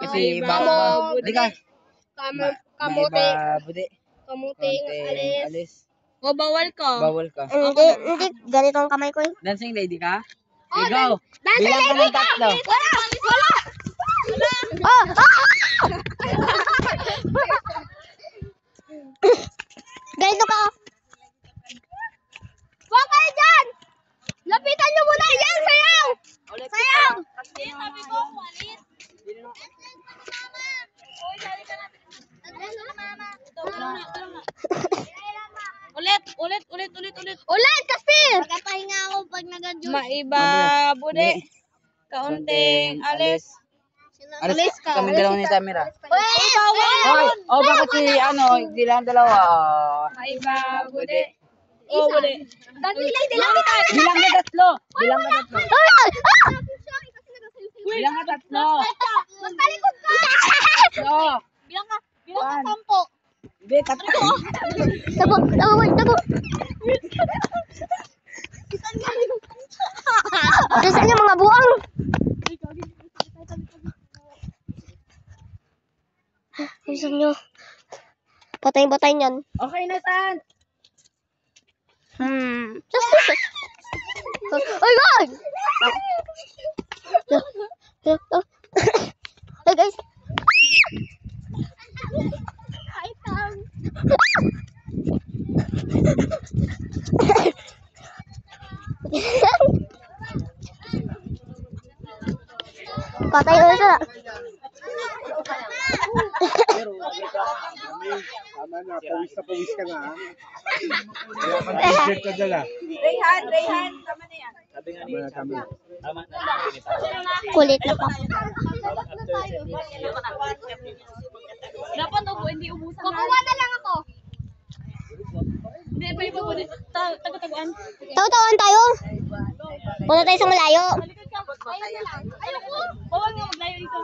Kasi hindi ka. Kamuting Bude. kamuting alis. O, bawal ka. Bawal ka. Hindi, ganito ang kamay ko eh. Dancing lady ka? Oh, Go! dancing Bilang ka lady ng tatlo. Wala! Oh! Ganito ka. Huwag kayo dyan! Lapitan nyo muna yan! Sayaw! Sayaw! Sabi ko, walit. Ulit. Ulit, Kaspir! Magpapahinga ako pag nag-adjust. Maiba, bude. Kaunting alis. Alis ka. Kami dalawa ni Tamira. Uy, bawal! Hoy! Oh, bakit si hindi lang dalawa? Maiba, bude. Oh, bude. Dancing lady, lapitan! Bilang ka tatlo. Bilang ka tatlo. Bilang ka tatlo. Magtalikod ka! Oh. Bilang ka 10. Hindi, tatlo. Tabo! Saan yung mga buang? Saan nyo? Patay niyan. Okay na, Tan. Ay, God! Hey, guys. Hi, Tam. Patay ulit na. Tama na, pawis ka na. Kaya mag-t-shirt ka dyan ah. Rayhan, tama na yan. Tama na. Kulit na pa. Dapat hindi ubusan. Kukuha na lang ako. Hindi, pa mo din. Tago-taguan. Taw-tawan tayo. Punta tayo sa malayo. Bawal nga maglayo dito.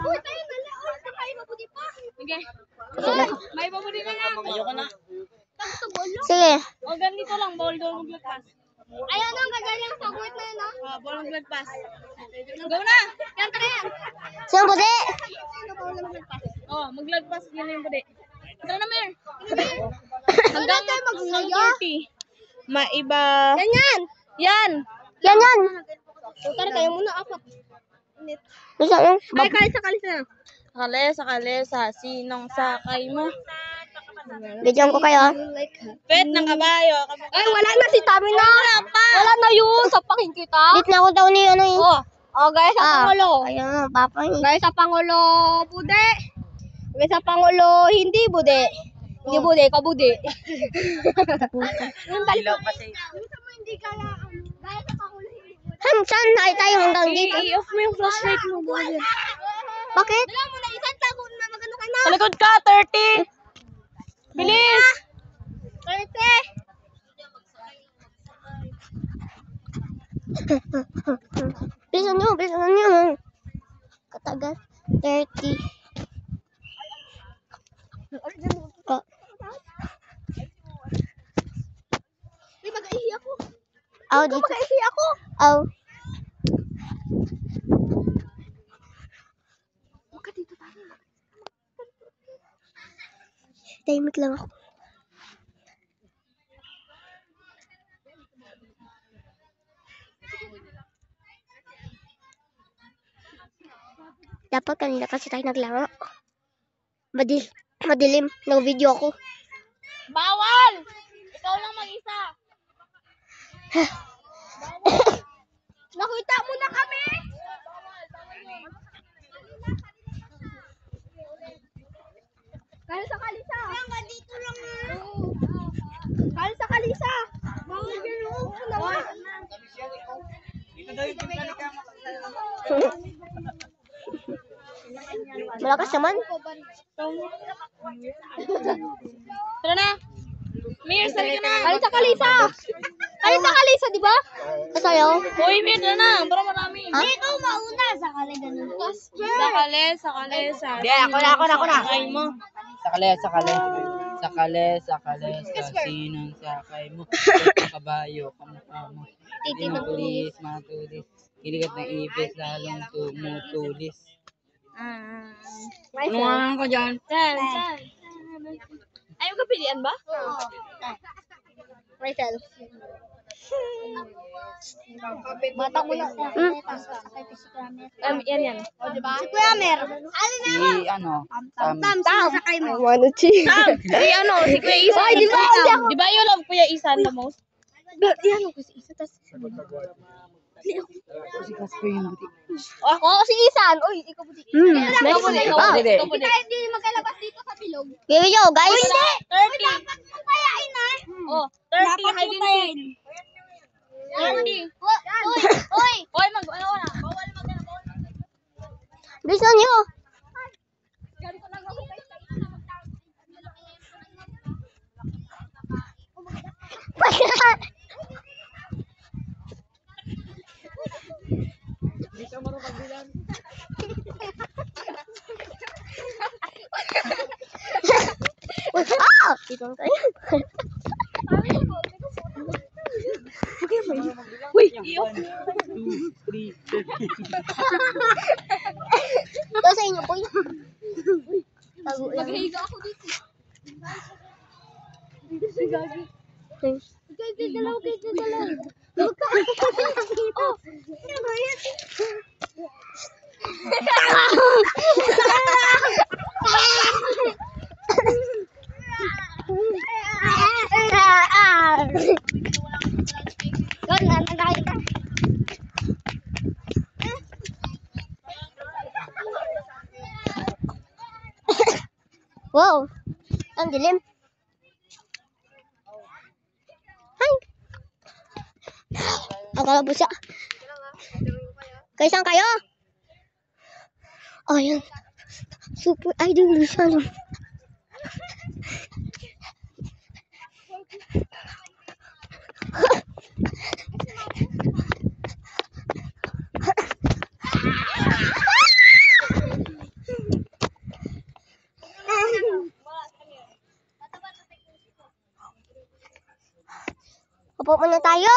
Sige. May babudi ka nga. Ayoko na. Sige. O, ganito lang. Bawal daw maglagpas. Ayun ang kagaling sa kuwit na yun, no? Bawal maglagpas. Go na! Yan, tara yan. Sino bude? Oh, maglagpas. Yan yung budi. Tara na, Mer. Hanggang tayo maglayo. 30. Maiba. Ganyan. Yan. Yan. Tara tayo muna. Apat. Gusto mo? Ay, kalisa. Kalisa. Sinong sakay mo? Bidyan ko kayo. Pet ng kabayo. Ay, wala na si Tamina. Wala na yun. Sapakin kita. Dit na ako daw ni ano yun. Oh, guys, sa Pangulo. Ayun, papa. Guys, sa Pangulo, bude. Guys, sa Pangulo, hindi bude. Hindi bude, kabude. Ilaw kasi. Saan tayo hanggang dito? I-off mo yung flashlight mo, bude. Bakit? Dala mo na isang tago na magano ka na. Palikod ka, 30. Bilis. 30. Bilisan nyo. Katagal. 30. Di mag-ihi ako. Aw, dito. Mag-ihi ako. Aw. Dito tayo. Tahimik lang ako. Dapat kanina kasi tayo naglaro. Madilim. Nag-video ako. Bawal! Ikaw lang mag-isa. Nakita mo na kami. Kaya sa kalisa. Kaya dito lang na. Kaya sa kalisa. Bawal gano'n. Dito daw yung pinalika mo. Malakas naman. Tara na. Mir, sali ka na. Kalisa, di ba? Kasayo. Uy, Mir, tara na. Para marami. Ha? Ikaw mauna. Sakali ganun. Sakali. Hindi, ako na. Sakay mo. Sakale, sa sinong sakay mo. Kabayo, kamukha mo. Tinutulis, matulis. Kinikat ng ipis, lalong tumutulis. Ano nga ko dyan? Ayaw ka pilihan ba? Rachel. Bata mo na. Yan. Si Kuya Mer. Si ano? Sakay mo. Si Kuya Isan. Ay, di ba? Di ba you love Kuya Isan the most? Yan ako si Isan. Si Kaspo yung buti. Oo, si Isan. Uy, ikaw buti. Hindi. Hindi magkalabas dito sa bilog. Video, guys. 30. Dapat mo payain na. Oh, 30 hide and seek. 30. Uy. Hoy, ano na? Bawal bawal. Bilisan niyo. Ah! Dito tayo. Uy! 1, 2, 3, 4. Ito sa inyo, boy. Tago lang. Maghihiga ako dito. Dalaw. Oh, Wow, ang dilim. Hi. Akala po siya. Kaisan kayo? Oh, yan. Super idol siya. Upo muna tayo.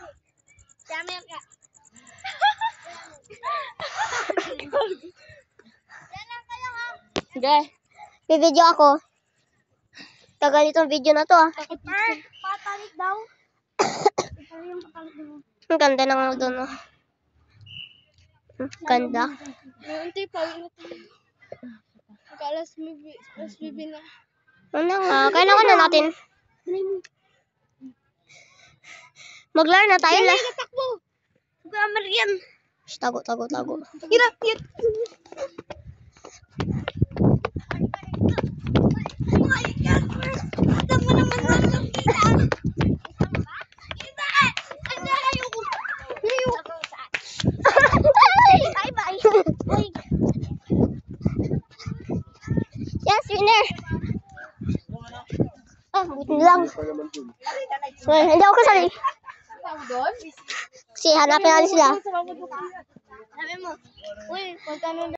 sige. Bibidyo ako. Tagal itong video na to ah. Patalit daw. Ang ganda ng doon oh. Ganda. Hindi pa. Kalas bibi na. Ano nga, kailangan na natin. Maglaro na tayo na. Takbo. Grammar yan. Tago. Hirap yan. Bye-bye. Yes, winner. Ah, buti lang. Well, hindi ako kasali. Kasi hanapin natin sila. Sabi mo, uy, punta